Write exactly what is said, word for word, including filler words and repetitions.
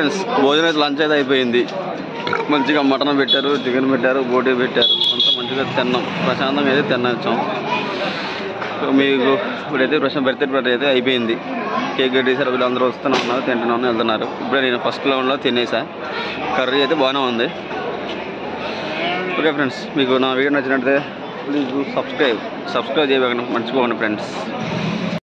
భోజనం అయితే లంచ్ అయితే అయిపోయింది. మంచిగా మటన్ పెట్టారు, చికెన్ పెట్టారు, బోటీ పెట్టారు. అంతా మంచిగా తిన్నాం, ప్రశాంతంగా అయితే తినొచ్చాం. మీకు ఇప్పుడైతే ప్రశాంత్ బర్త్డే పార్టీ అయితే అయిపోయింది. కేక్ కట్టేసారు, వీళ్ళు అందరూ వస్తూనే ఉన్నారు, తింటూనే ఉన్నారు, వెళ్తున్నారు. ఇప్పుడే నేను ఫస్ట్ రౌండ్లో తినేసా. కర్రీ అయితే బాగానే ఉంది. ఓకే ఫ్రెండ్స్, మీకు నా వీడియో నచ్చినట్లయితే ప్లీజ్ సబ్స్క్రైబ్ సబ్స్క్రైబ్ చేయకుండా మర్చిపోకండి ఫ్రెండ్స్.